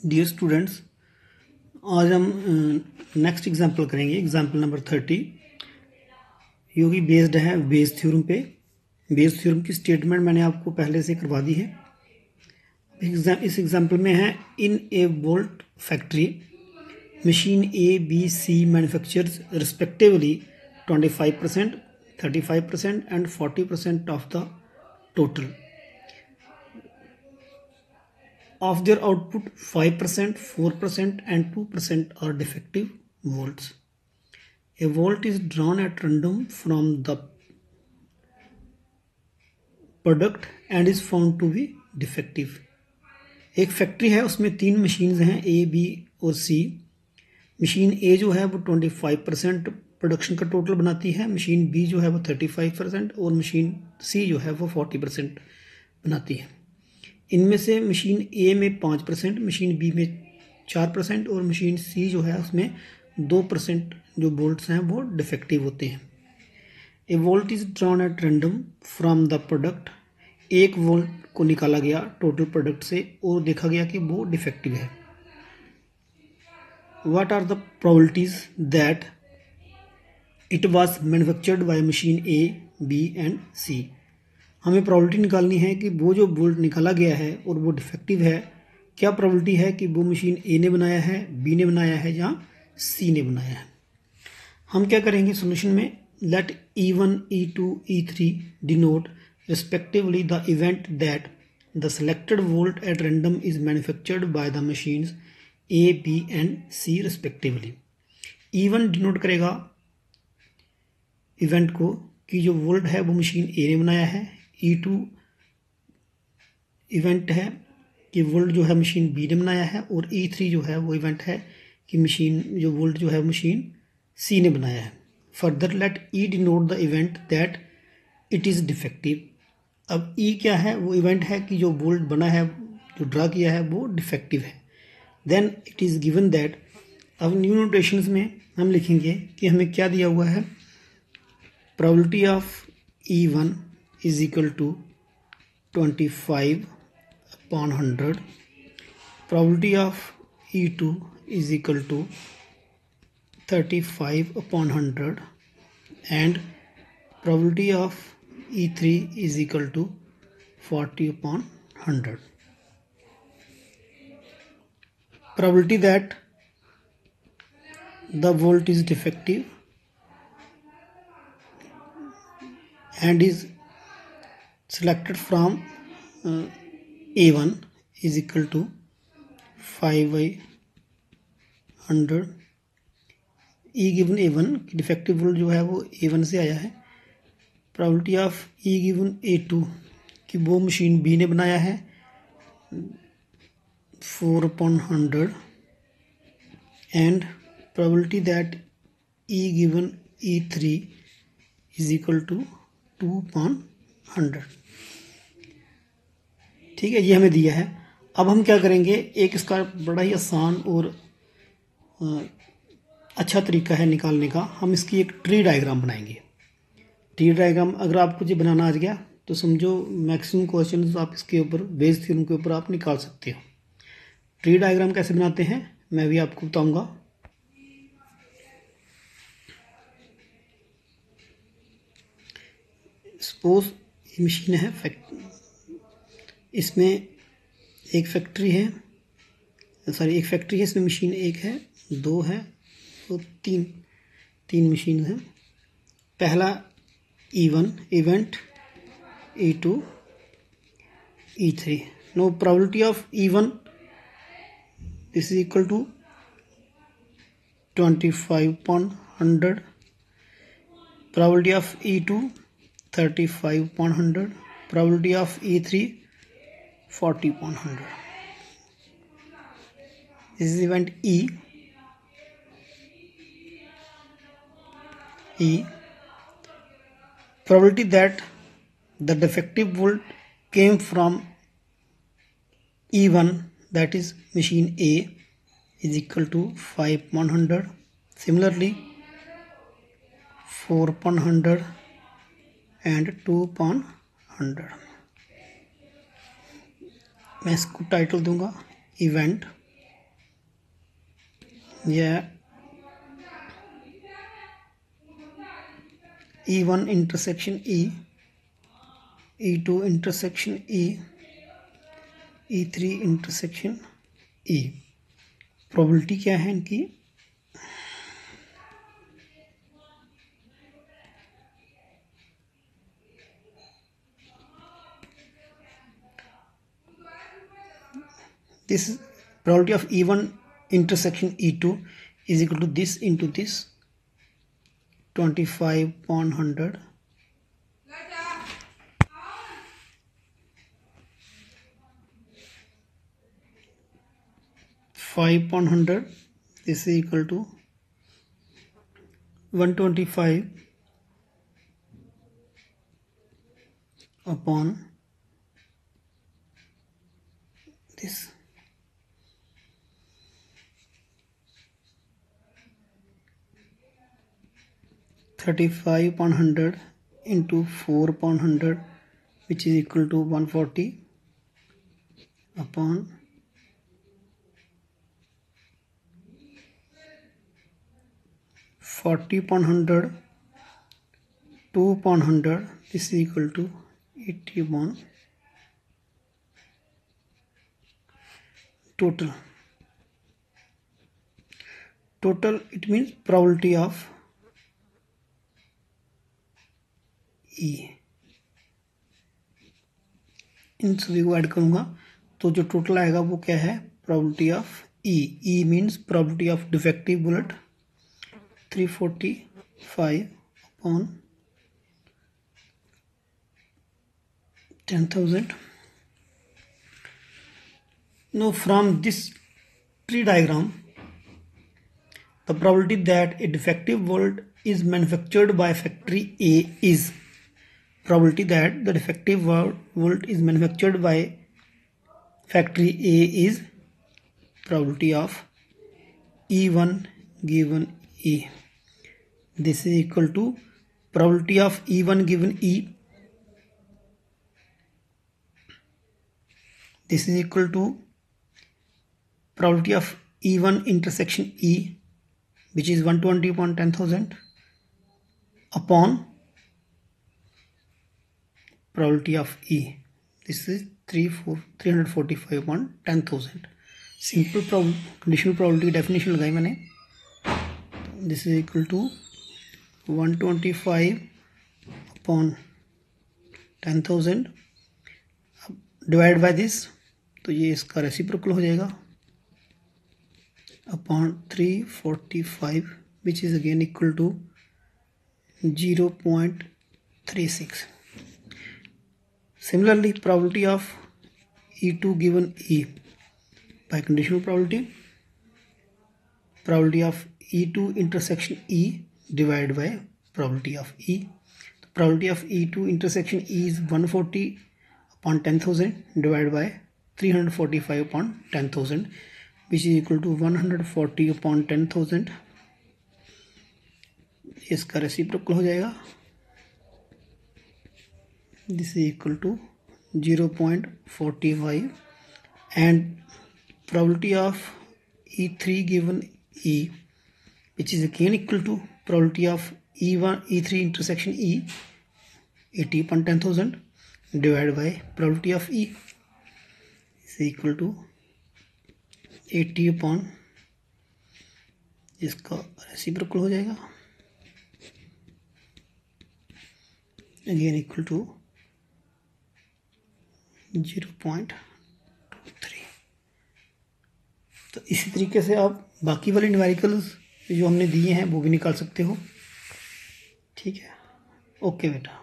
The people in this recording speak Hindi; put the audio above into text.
डियर स्टूडेंट्स, आज हम नेक्स्ट एग्जाम्पल करेंगे। एग्जाम्पल नंबर 30 जो कि बेस्ड है बेस थ्योरम पे। बेस थ्योरम की स्टेटमेंट मैंने आपको पहले से करवा दी है। इस एग्जाम्पल में है, in a bolt factory machine A B C manufactures respectively 25%, 35% and 40% of the total of their output. 5%, 4% and 2% are defective volts. A volt is drawn at random from the product and is found to be defective. एक फैक्ट्री है, उसमें 3 मशीन्स हैं, ए बी और सी। मशीन ए जो है वो 25% प्रोडक्शन का टोटल बनाती है, मशीन बी जो है वो 35% और मशीन सी जो है वो 40% बनाती है। इनमें से मशीन ए में 5%, मशीन बी में 4% और मशीन सी जो है उसमें 2% जो बोल्ट्स हैं वो डिफेक्टिव होते हैं। A bolt is drawn at random from the product. एक वोल्ट को निकाला गया टोटल प्रोडक्ट से और देखा गया कि वो डिफेक्टिव है। What are the probabilities that it was manufactured by machine A B and C. हमें प्रोबेबिलिटी निकालनी है कि वो जो बोल्ट निकाला गया है और वो डिफेक्टिव है, क्या प्रोबेबिलिटी है कि वो मशीन ए ने बनाया है, बी ने बनाया है या सी ने बनाया है। हम क्या करेंगे सोल्यूशन में, let E1, E2, E3 denote respectively the event that the selected bolt at random is manufactured by the machines A B and C respectively. E1 denote करेगा इवेंट को कि जो वोल्ट है वो मशीन ए ने बनाया है। E2 इवेंट है कि वोल्ट जो है मशीन बी ने बनाया है और E3 जो है वो इवेंट है कि मशीन जो वोल्ट जो है मशीन सी ने बनाया है। Further let E denote the event that it is defective. अब E क्या है, वो इवेंट है कि जो वोल्ट बना है, जो ड्रा किया है वो डिफेक्टिव है। Then it is given that, अब न्यू नोटेशंस में हम लिखेंगे कि हमें क्या दिया हुआ है, probability of E1 is equal to 25/100. Probability of E2 is equal to 35/100 and probability of E3 is equal to 40/100. Probability that the volt is defective and is selected from A1 is equal to 5/100। E given A1 defective bolt जो है वो A1 से आया है। Probability of E given A2 कि वो मशीन बी ने बनाया है 4/100 and probability that E given E3 is equal to 2/100। ठीक है, ये हमें दिया है। अब हम क्या करेंगे, एक इसका बड़ा ही आसान और अच्छा तरीका है निकालने का। हम इसकी एक ट्री डायग्राम बनाएंगे। ट्री डायग्राम अगर आपको ये बनाना आ गया तो समझो मैक्सिमम क्वेश्चन आप इसके ऊपर बेस थ्योरम के ऊपर आप निकाल सकते हो। ट्री डायग्राम कैसे बनाते हैं मैं भी आपको बताऊंगा। सपोज ये मशीन है, इसमें एक फैक्ट्री है, इसमें मशीन एक है, दो है और तीन मशीन हैं। पहला E1 event, E2, E3। Now probability of E1 this is equal to 25/100, probability of E2 35/100, probability of E3 40/100। This is event E. Probability that the defective volt came from E1, that is machine A, is equal to 5/100. Similarly 4/100 and 2/100। मैं इसको टाइटल दूंगा इवेंट यह E1 intersection E, E2 intersection E, E3 intersection E। Probability क्या है इनकी? This probability of E1 intersection E2 is equal to this into this 25/100 5/100. This is equal to 125 upon this. 35/100 into 4/100, which is equal to 140 upon 40/100, 2/100. This is equal to 80 upon total. Total, it means probability of E. इन सभी को ऐड करूंगा तो जो टोटल आएगा वो क्या है? Probability of E. E means probability of defective bullet 345 upon 10,000. Now from this tree diagram, the probability that a defective bolt is manufactured by factory A is probability that the defective bolt is manufactured by factory A is probability of E1 given E. This is equal to probability of E1 given E. This is equal to probability of E1 intersection E, which is 120 upon 10,000 upon probability of E. This is 345 upon 10,000. Simple conditional probability की डेफिनेशन लगाई मैंने. This is equal to 125 upon 10,000 divide by this, तो ये इसका रेसिप्रोकल हो जाएगा upon 345, which is again equal to 0.36. Similarly, probability of E2 given E by conditional probability of E2 intersection E divided by probability of E. The probability of E2 intersection E is 140 upon 10,000 divided by 345 upon 10,000, which is equal to 140 upon 10,000. इसका रेसिप्रोकल हो जाएगा. This is equal to 0.45, and probability of E3 given E, which is again equal to probability of E3 intersection E, 80 upon 10,000 divided by probability of E is equal to 80 upon, इसका रेसिप्रोकल हो जाएगा again equal to 0.23. तो इसी तरीके से आप बाकी वाले न्यूमेरिकल्स जो हमने दिए हैं वो भी निकाल सकते हो. ठीक है, ओके बेटा.